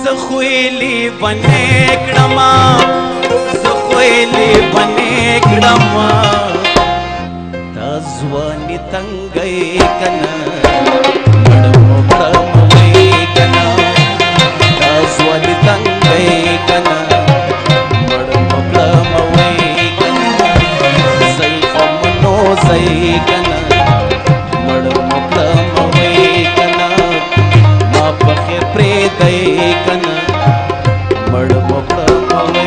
زخویلی بنے کڑما زخویلی بنے کڑما تازوانی تنگئی کنا مڑمو کڑموئی کنا تازوانی تنگئی کنا مڑمو کڑموئی کنا زیفم نو زی کنا مڑمو کڑموئی کنا ما پخی پریدئی کنا مڑمو کڑموئی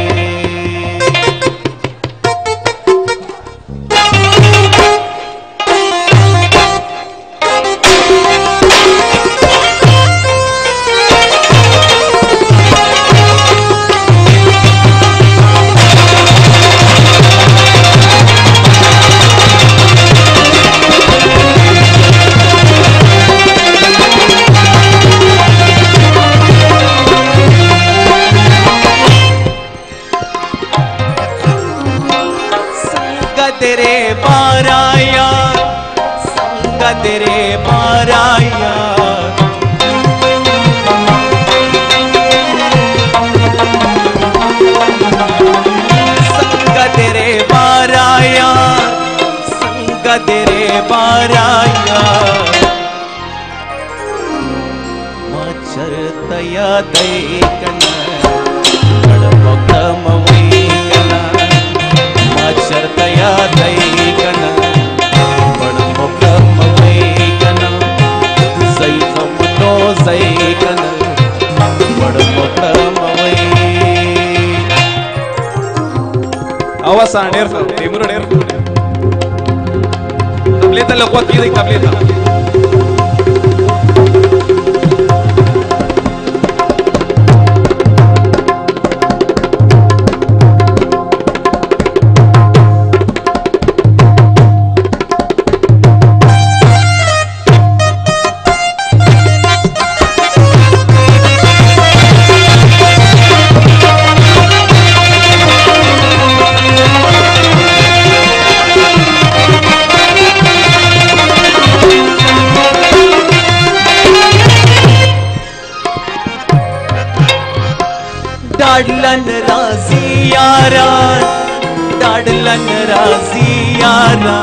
तेरे बाराया संग तेरे बाराया संग तेरे बाराया संग तेरे बाराया मच्छर तया दैकना कड़मकड़मवई कना मच्छर तया दैकना कड़मकड़मवई कना ज़ैफ़म नो ज़ैकना कड़मकड़मवई आवाज़ आनेर टीमरो नेर तबलेता लक़वत की तबलेता डाडलन राजी यारा डाडलन राजी यारा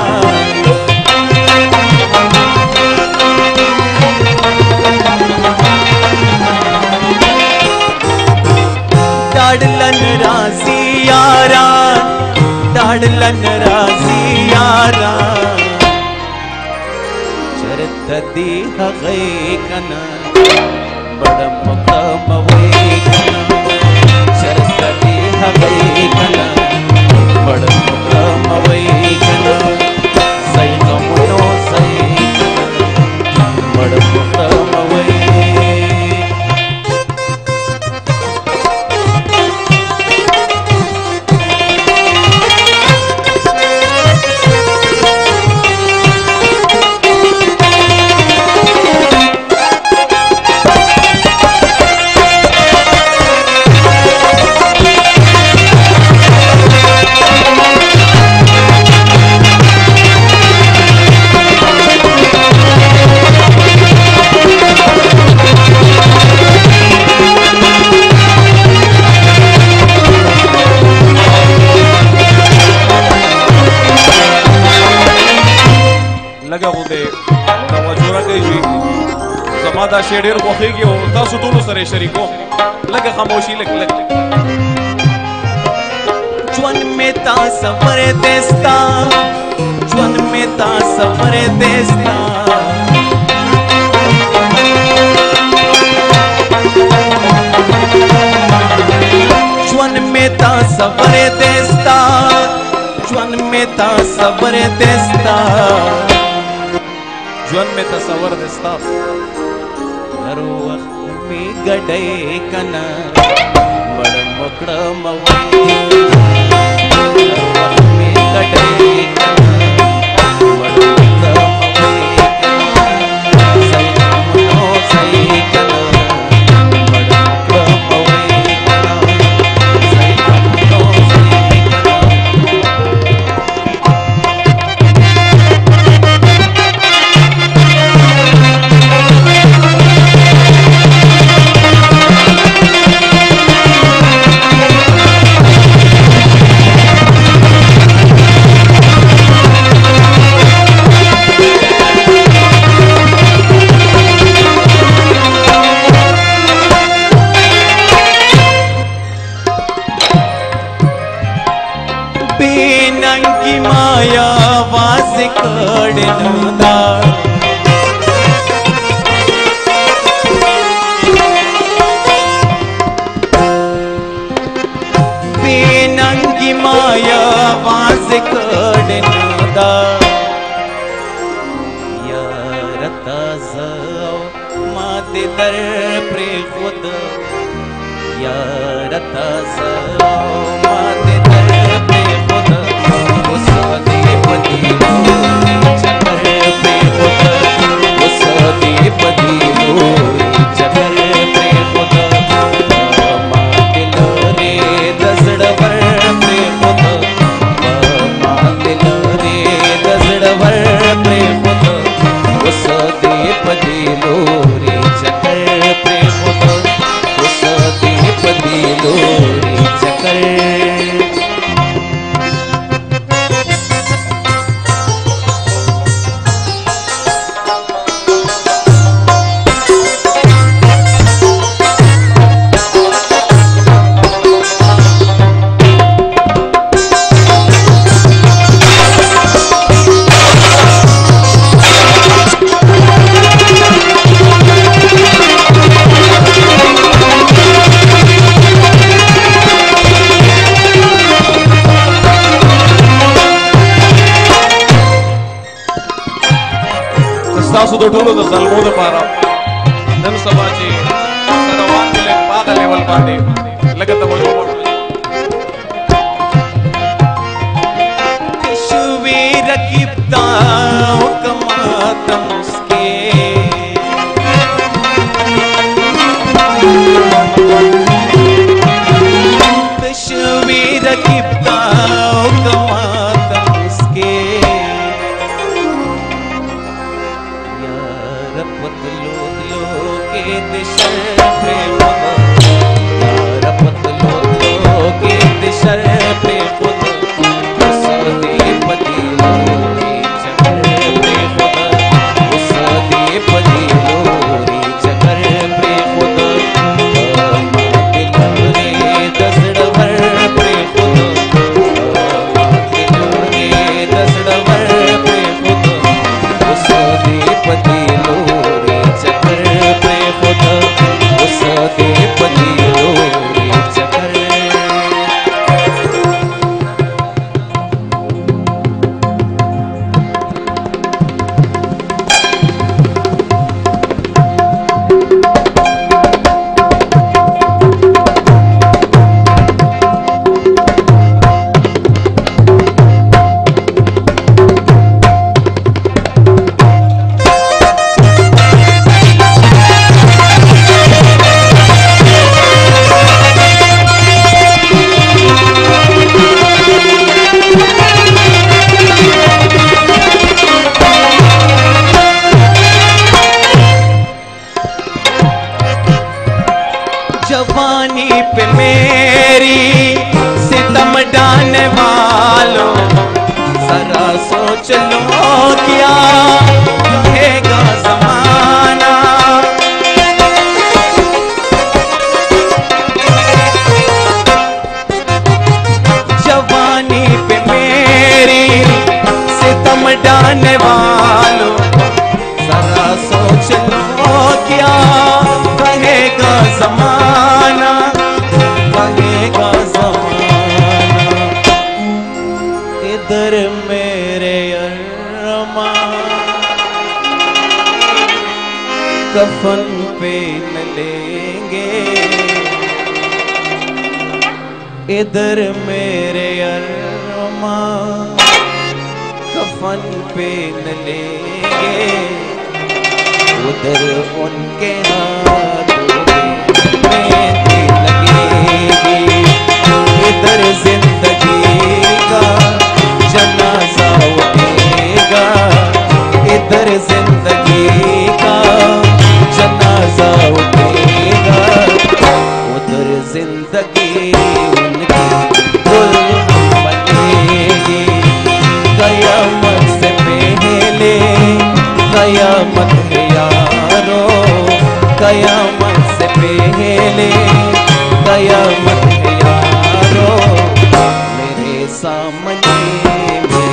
डाडलन राजी यारा डाडलन राजी यारा चरत दी हगई कना बड़म मकमवे कना चरती हवई कना बड़म मकमवई कना ज़ैफ़म नो ज़ैकना बड़म मकमवई लगा होते तवज्जो गई जमादा शेडेर कोखेगी हो तासु टोलो सरे शरीको लगा खामोशी लग ज्वन में ता सफर देस्ता ज्वन में ता सफर देस्ता ज्वन में ता सफर देस्ता ज्वन में ता सफर देस्ता ज्वन में तसवर देस्ता हर वक्त में गडे कना बड़ मकड़मवई हर वक्त में गडे कना बड़ मकड़मवई ज़ैफ़म नो ज़ैकना बड़ मकड़मवई कना ज़ैफ़म नो ज़ैकना बेनंगी माया वाज कड़नुदा बेनंगी माया वाज कड़नुदा यारता जाओ माते दर प्रे खुद यारता जाओ माते दर प्रे खुद उस दीपदी चकर प्रे खुद उस दीपदी चकर प्रे खुद माते लोरे दसड़वर प्रे खुद माते लोरे दसड़वर प्रे खुद उस दीपदी लोरे चकर प्रे खुद उस दीपदी लोरे चकर تاسو د ټولو د ظلمو لپاره نن سبا چې روان دي په لیول باندې لکه توجه وکړئ شوي رکبتا کماتم اسکے شوي رکبتا کماتم اسکے पतलो दिलो के दिशर पे खुद यार पतलो दिलो के दिशर पे खुद उस दीपदी लोरी चकर पे खुद उस दीपदी लोरी चकर पे खुद माते लोरे दसड़वर पे खुद माते लोरे दसड़वर पे खुद उस दीपदी जवानी पे मेरी सितम डालने वालों जरा सोच लो क्या कहेगा ज़माना जवानी पे मेरी सितम डालने वालों जरा सोच लो क्या कहेगा ज़माना कहेगा ज़माना इधर मेरे अरमान कफन पे न लेंगे इधर मेरे अरमान कफन पे न लेंगे उधर उनके हाथों में मेहंदी लगेगी इधर जिंदगी का जनाजा उठेगा इधर जिंदगी का जनाजा उठेगा उधर जिंदगी उनकी दुल्हन बनेगी कयामत से पहले कयामत है यारो कयामत से पहले कयामत है यारो मेरे सामने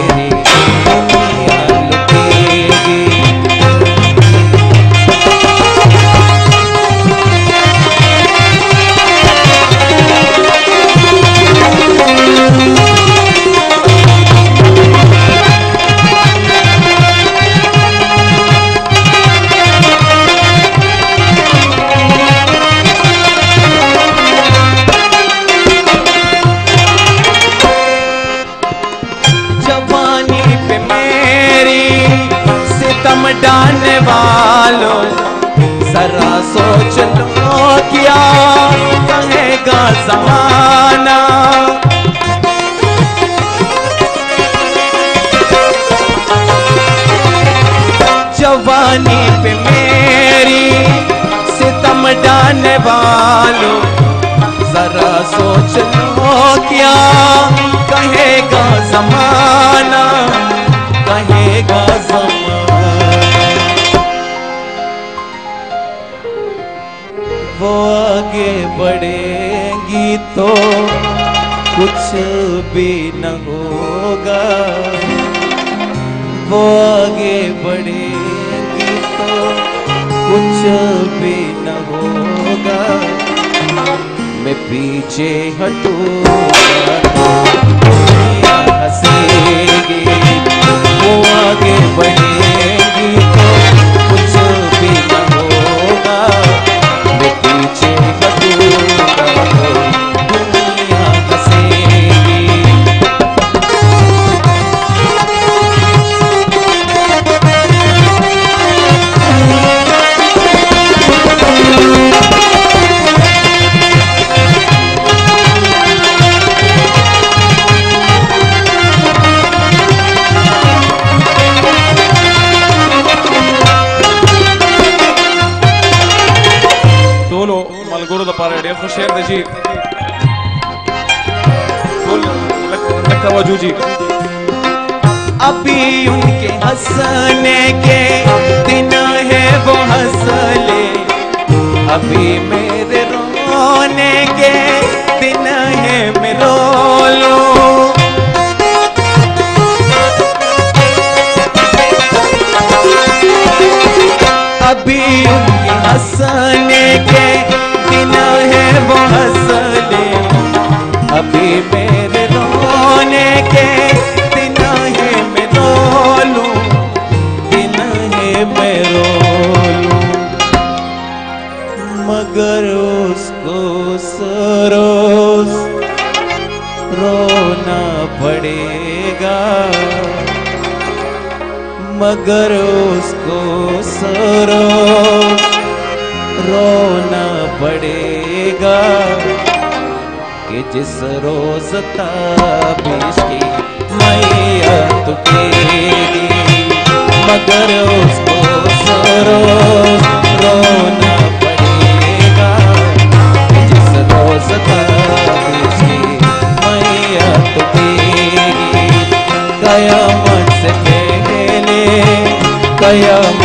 क्या कहेगा ज़माना। जवानी पे मेरी सितम डालने वालों, जरा सोच लो क्या कहेगा ज़माना, कहेगा ज़माना। वो आगे बढ़ेंगी तो कुछ भी न होगा, वो आगे बढ़ेंगी तो कुछ भी न होगा। मैं पीछे हटूंगा तो दुनिया हंसेगी, वो आगे बढ़ेंगी तो कुछ भी न होगा। मैं पीछे हटूंगा तो दुनिया हंसेगी। मलगुरु द पारे ढेर खुश शेर दे जी बोल लगता वजू जी। अभी उनके हंसने के दिन है वो हंस ले, अभी मेरे रोने के दिन है मैं रो लूं। अभी उनके हंसने के दिन है वो हंस ले, अभी मेरे रोने के दिन है मैं रो लूं, दिन है मैं रो लूं। मगर उसको रोज रोना पड़ेगा, मगर उसको रोज रोना पड़ेगा। कि जिस रोज ताबिश की मैया टूटेगी, मगर उसको रोज रोना पड़ेगा। कि जिस रोज ताबिश की मैया टूटेगी, कयामत से पहले कयामत